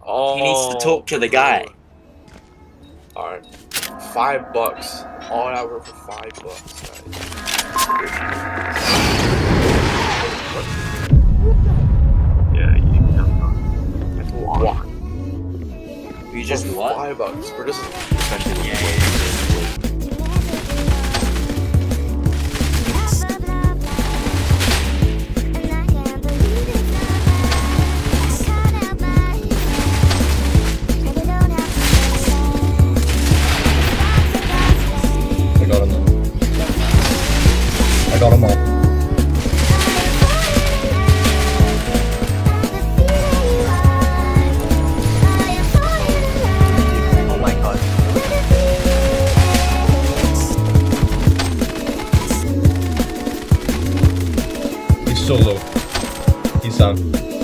Oh. He needs to talk to the guy. Alright. $5. All that work for $5, guys. Yeah, you can go. That's what? You just For what? $5. We're just especially I got them all. Oh my god. He's so low. He's down.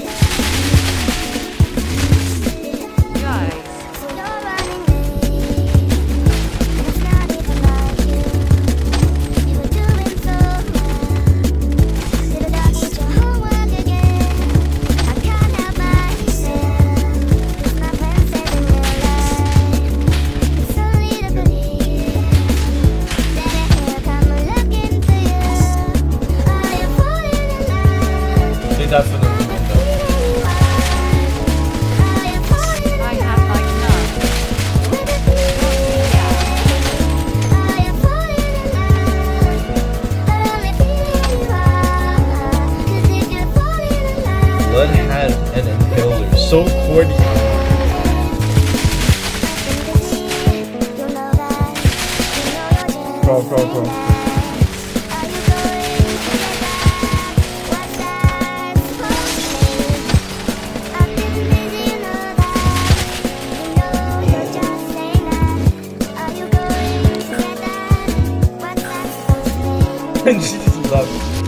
Definitely window. I have like none. Blood had an inhaler. So corny. Bro. Jesus love.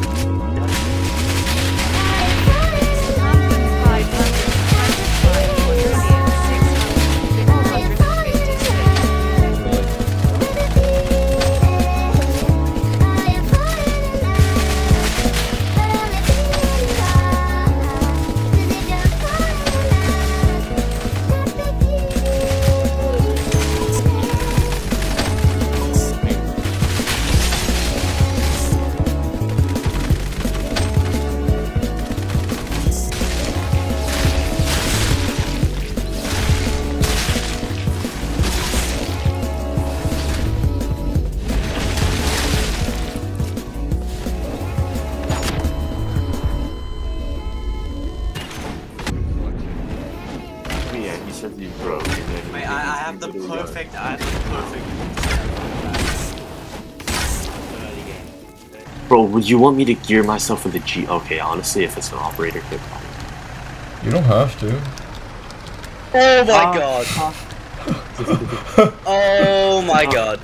You broke. Wait, I have the perfect. Bro, would you want me to gear myself with the G? Okay, honestly, if it's an operator kit. You don't have to. Oh my god. Oh my god.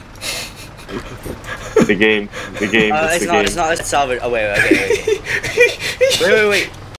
The game. It's not salvage. Oh wait.